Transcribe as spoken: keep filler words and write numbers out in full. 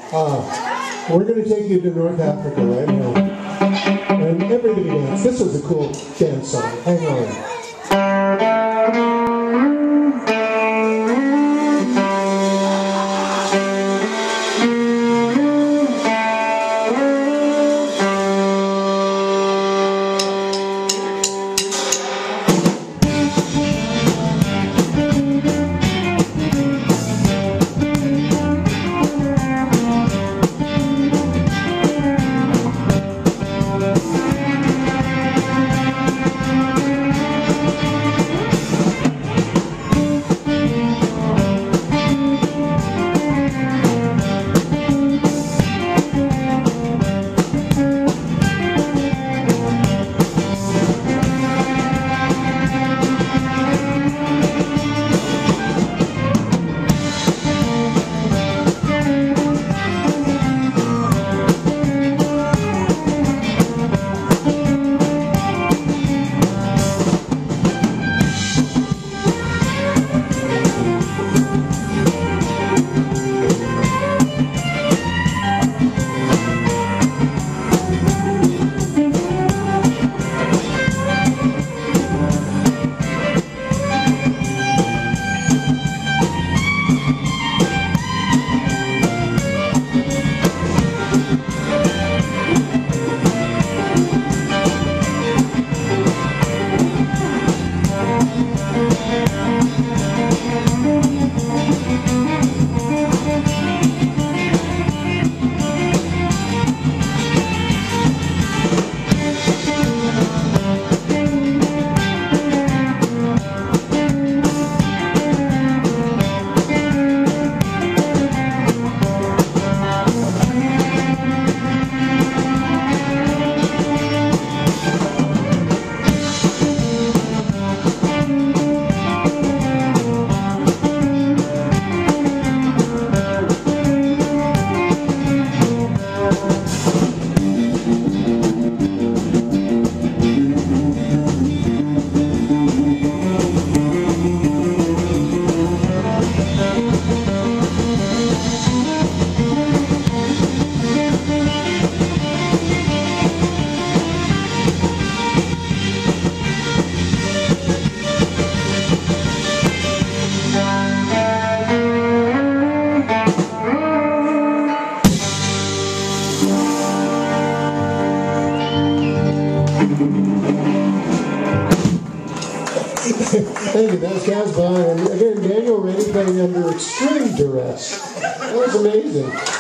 Uh, we're going to take you to North Africa right now. And everybody dance. This was a cool dance song. Hang on. Thank you, that's Casbah, and again, Daniel Rennie playing under extreme duress. That was amazing.